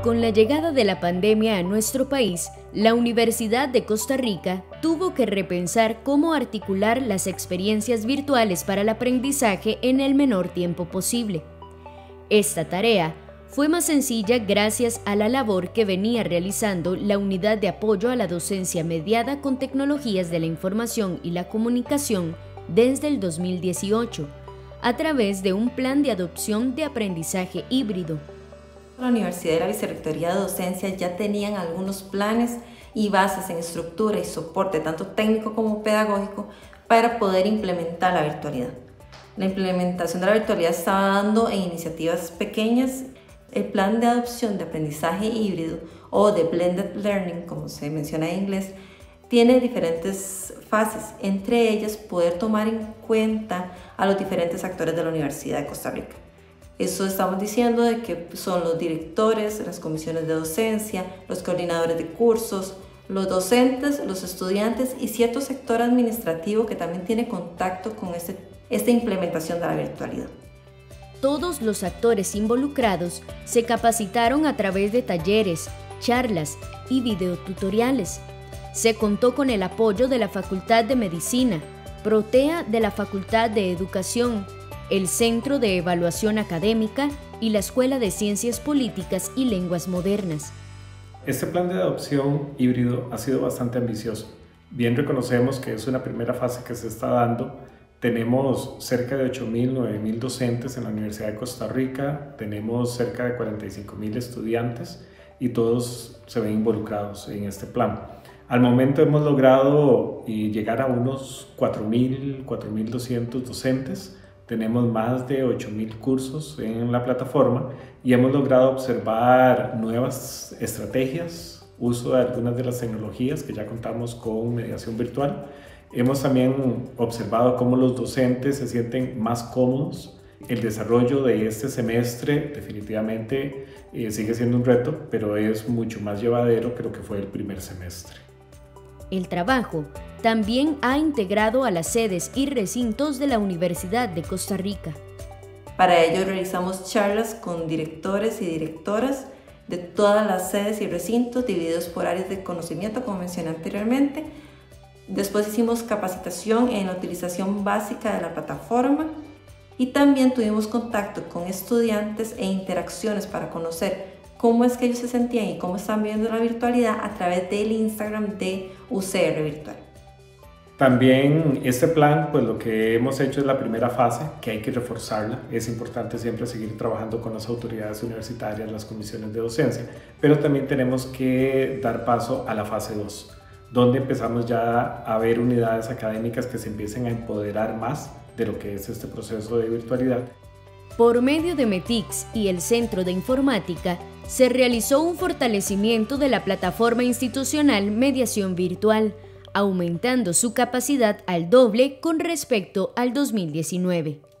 Con la llegada de la pandemia a nuestro país, la Universidad de Costa Rica tuvo que repensar cómo articular las experiencias virtuales para el aprendizaje en el menor tiempo posible. Esta tarea fue más sencilla gracias a la labor que venía realizando la Unidad de Apoyo a la Docencia mediada con tecnologías de la información y la comunicación desde el 2018, a través de un plan de adopción de aprendizaje híbrido. La Universidad y la Vicerrectoría de Docencia ya tenían algunos planes y bases en estructura y soporte, tanto técnico como pedagógico, para poder implementar la virtualidad. La implementación de la virtualidad se estaba dando en iniciativas pequeñas. El plan de adopción de aprendizaje híbrido o de blended learning, como se menciona en inglés, tiene diferentes fases, entre ellas poder tomar en cuenta a los diferentes actores de la Universidad de Costa Rica. Eso estamos diciendo de que son los directores, las comisiones de docencia, los coordinadores de cursos, los docentes, los estudiantes y cierto sector administrativo que también tiene contacto con esta implementación de la virtualidad. Todos los actores involucrados se capacitaron a través de talleres, charlas y videotutoriales. Se contó con el apoyo de la Facultad de Medicina, Protea de la Facultad de Educación, el Centro de Evaluación Académica y la Escuela de Ciencias Políticas y Lenguas Modernas. Este plan de adopción híbrido ha sido bastante ambicioso. Bien reconocemos que es una primera fase que se está dando. Tenemos cerca de 8.000, 9.000 docentes en la Universidad de Costa Rica, tenemos cerca de 45.000 estudiantes y todos se ven involucrados en este plan. Al momento hemos logrado llegar a unos 4.000, 4.200 docentes. Tenemos más de 8.000 cursos en la plataforma y hemos logrado observar nuevas estrategias, uso de algunas de las tecnologías que ya contamos con mediación virtual. Hemos también observado cómo los docentes se sienten más cómodos. El desarrollo de este semestre definitivamente sigue siendo un reto, pero es mucho más llevadero que lo que fue el primer semestre. El trabajo también ha integrado a las sedes y recintos de la Universidad de Costa Rica. Para ello realizamos charlas con directores y directoras de todas las sedes y recintos divididos por áreas de conocimiento, como mencioné anteriormente. Después hicimos capacitación en la utilización básica de la plataforma y también tuvimos contacto con estudiantes e interacciones para conocer cómo es que ellos se sentían y cómo están viendo la virtualidad a través del Instagram de UCR Virtual. También este plan, pues lo que hemos hecho es la primera fase, que hay que reforzarla. Es importante siempre seguir trabajando con las autoridades universitarias, las comisiones de docencia, pero también tenemos que dar paso a la fase 2, donde empezamos ya a ver unidades académicas que se empiecen a empoderar más de lo que es este proceso de virtualidad. Por medio de METICS y el Centro de Informática, se realizó un fortalecimiento de la plataforma institucional Mediación Virtual, aumentando su capacidad al doble con respecto al 2019.